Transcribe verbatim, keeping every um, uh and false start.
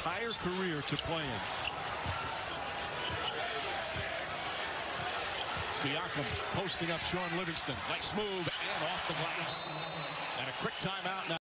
entire career to play in. Siakam posting up Sean Livingston. Nice move and off the glass. And a quick timeout now.